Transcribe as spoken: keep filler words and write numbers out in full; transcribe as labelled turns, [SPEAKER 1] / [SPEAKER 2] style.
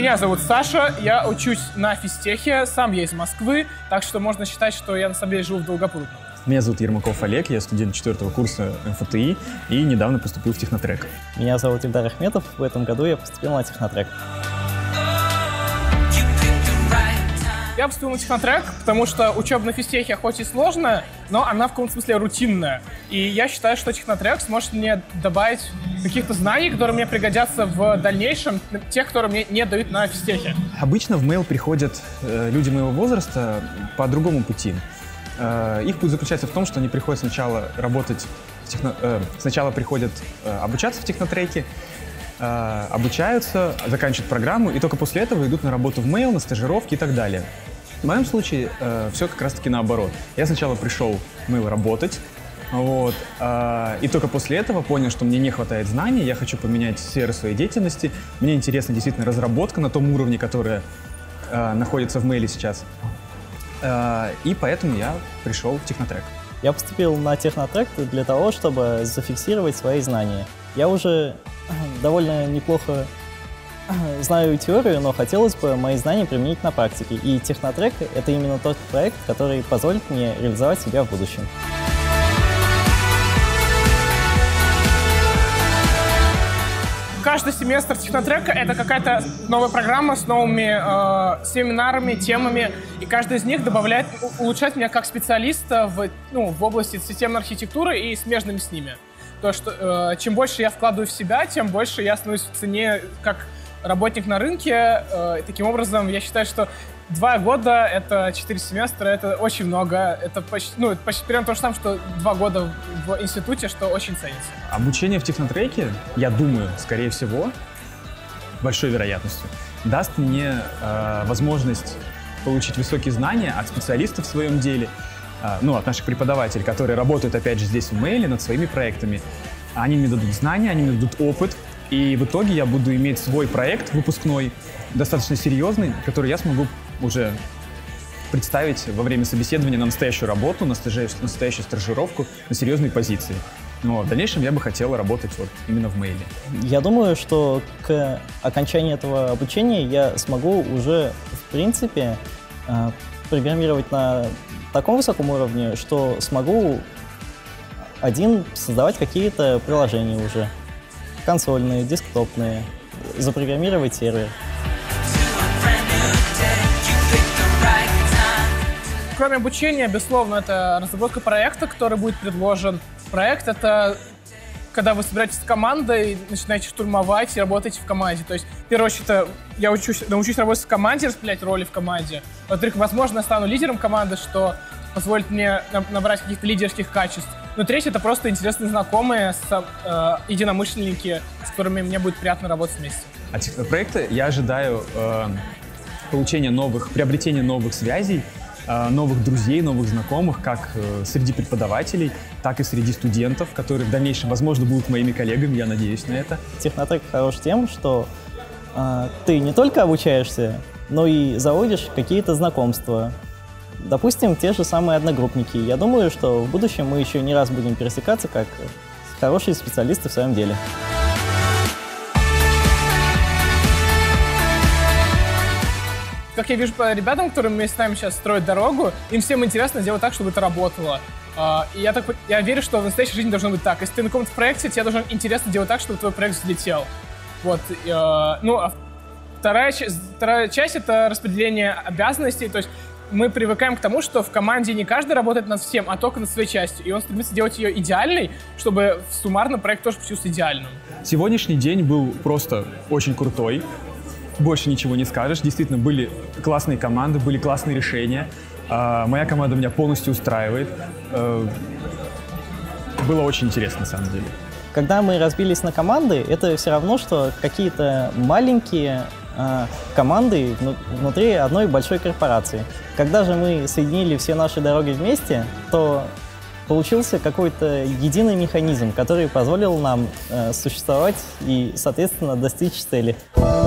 [SPEAKER 1] Меня зовут Саша, я учусь на физтехе, сам я из Москвы, так что можно считать, что я на самом деле живу в Долгопрудном.
[SPEAKER 2] Меня зовут Ермаков Олег, я студент четвертого курса эм эф тэ и и недавно поступил в технотрек.
[SPEAKER 3] Меня зовут Ильдар Ахметов, в этом году я поступил на технотрек.
[SPEAKER 1] Я поступил на технотрек, потому что учеба на физтехе хоть и сложная, но она в каком-то смысле рутинная. И я считаю, что технотрек сможет мне добавить каких-то знаний, которые мне пригодятся в дальнейшем, тех, которые мне не дают на физтехе.
[SPEAKER 2] Обычно в Mail приходят э, люди моего возраста по другому пути. Э, их путь заключается в том, что они приходят сначала работать, в техно, э, сначала приходят э, обучаться в технотреке, э, обучаются, заканчивают программу, и только после этого идут на работу в Mail, на стажировки и так далее. В моем случае э, все как раз-таки наоборот. Я сначала пришел в Mail работать, вот, э, и только после этого понял, что мне не хватает знаний, я хочу поменять сферу своей деятельности. Мне интересна действительно разработка на том уровне, которая э, находится в Mail сейчас. Э, и поэтому я пришел в технотрек.
[SPEAKER 3] Я поступил на технотрек для того, чтобы зафиксировать свои знания. Я уже довольно неплохо знаю теорию, но хотелось бы мои знания применить на практике. И технотрек — это именно тот проект, который позволит мне реализовать себя в будущем.
[SPEAKER 1] Каждый семестр технотрека — это какая-то новая программа с новыми э, семинарами, темами, и каждый из них добавляет, улучшает меня как специалиста в, ну, в области системной архитектуры и смежными с ними. То, что э, чем больше я вкладываю в себя, тем больше я становлюсь в цене как работник на рынке. Э, и таким образом, я считаю, что два года — это четыре семестра, это очень много. Это почти, ну, это почти примерно то же самое, что два года в институте, что очень ценится.
[SPEAKER 2] Обучение в технотреке, я думаю, скорее всего, большой вероятностью, даст мне э, возможность получить высокие знания от специалистов в своем деле, э, ну, от наших преподавателей, которые работают, опять же, здесь в Mail над своими проектами. Они мне дадут знания, они мне дадут опыт, и в итоге я буду иметь свой проект выпускной, достаточно серьезный, который я смогу уже представить во время собеседования на настоящую работу, на настоящую стажировку, на серьезные позиции. Но в дальнейшем я бы хотел работать вот именно в Mail.
[SPEAKER 3] Я думаю, что к окончанию этого обучения я смогу уже, в принципе, программировать на таком высоком уровне, что смогу один создавать какие-то приложения уже. Консольные, десктопные, запрограммировать сервер.
[SPEAKER 1] Кроме обучения, безусловно, это разработка проекта, который будет предложен. Проект — это когда вы собираетесь с командой, начинаете штурмовать и работаете в команде. То есть, в первую очередь, это я учусь, научусь работать в команде, распределять роли в команде. Во-вторых, возможно, я стану лидером команды, что позволит мне набрать каких-то лидерских качеств. Ну, третье — это просто интересные знакомые, с, э, единомышленники, с которыми мне будет приятно работать вместе.
[SPEAKER 2] От технопроекта я ожидаю э, получения новых, приобретения новых связей, э, новых друзей, новых знакомых, как э, среди преподавателей, так и среди студентов, которые в дальнейшем, возможно, будут моими коллегами, я надеюсь на это.
[SPEAKER 3] Технотрек хорош тем, что э, ты не только обучаешься, но и заводишь какие-то знакомства. Допустим, те же самые одногруппники. Я думаю, что в будущем мы еще не раз будем пересекаться как хорошие специалисты в своем деле.
[SPEAKER 1] Как я вижу по ребятам, которые вместе с нами сейчас строят дорогу, им всем интересно сделать так, чтобы это работало. И я, так, я верю, что в настоящей жизни должно быть так. Если ты на каком-то проекте, тебе должно интересно делать так, чтобы твой проект взлетел. Вот. Ну, а вторая, вторая часть — это распределение обязанностей. То есть мы привыкаем к тому, что в команде не каждый работает над всем, а только над своей частью. И он стремится делать ее идеальной, чтобы суммарно проект тоже получился идеальным.
[SPEAKER 2] Сегодняшний день был просто очень крутой. Больше ничего не скажешь. Действительно, были классные команды, были классные решения. Uh, моя команда меня полностью устраивает. Uh, было очень интересно, на самом деле.
[SPEAKER 3] Когда мы разбились на команды, это все равно, что какие-то маленькие э, команды внутри одной большой корпорации. Когда же мы соединили все наши дороги вместе, то получился какой-то единый механизм, который позволил нам э, существовать и, соответственно, достичь цели.